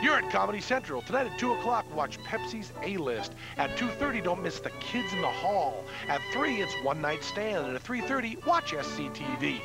You're at Comedy Central. Tonight at 2 o'clock, watch Pepsi's A-List. At 2:30, don't miss The Kids in the Hall. At 3, it's One Night Stand. And at 3:30, watch SCTV.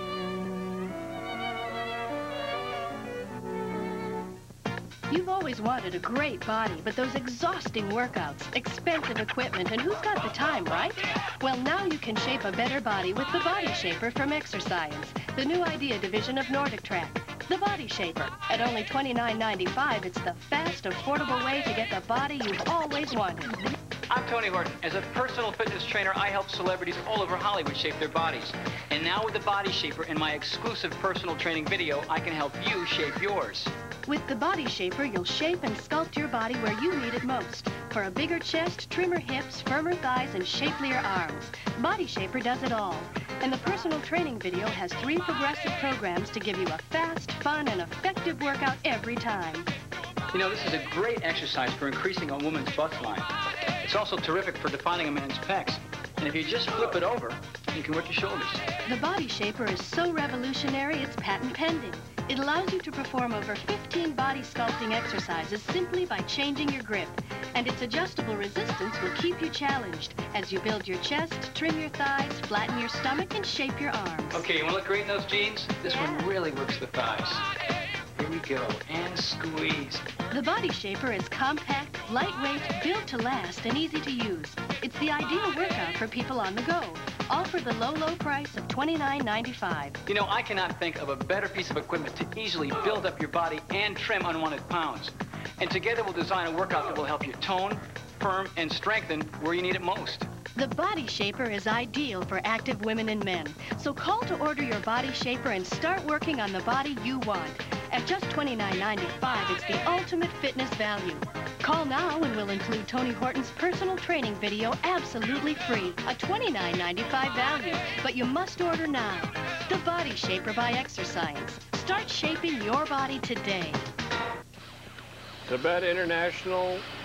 You've always wanted a great body, but those exhausting workouts, expensive equipment, and who's got the time, right? Well, now you can shape a better body with the Body Shaper from Exercise, the new idea division of Nordic Track. The Body Shaper. At only $29.95, it's the fast, affordable way to get the body you've always wanted. I'm Tony Horton. As a personal fitness trainer, I help celebrities all over Hollywood shape their bodies. And now with the Body Shaper and my exclusive personal training video, I can help you shape yours. With the Body Shaper, you'll shape and sculpt your body where you need it most. For a bigger chest, trimmer hips, firmer thighs, and shapelier arms. Body Shaper does it all. And the personal training video has 3 progressive programs to give you a fast, fun, and effective workout every time. You know, this is a great exercise for increasing a woman's butt line. It's also terrific for defining a man's pecs. And if you just flip it over, you can work your shoulders. The Body Shaper is so revolutionary, it's patent pending. It allows you to perform over 15 body sculpting exercises simply by changing your grip. And its adjustable resistance will keep you challenged as you build your chest, trim your thighs, flatten your stomach, and shape your arms. Okay, you want to look great in those jeans? This one really works the thighs. Here we go, and squeeze. The Body Shaper is compact, lightweight, built to last, and easy to use. It's the ideal workout for people on the go. All for the low, low price of $29.95. You know, I cannot think of a better piece of equipment to easily build up your body and trim unwanted pounds. And together we'll design a workout that will help you tone, firm, and strengthen where you need it most. The Body Shaper is ideal for active women and men. So call to order your Body Shaper and start working on the body you want. At just $29.95, it's the ultimate fitness value. Call now and we'll include Tony Horton's personal training video absolutely free. A $29.95 value, but you must order now. The Body Shaper by Exercise. Start shaping your body today. Tibet International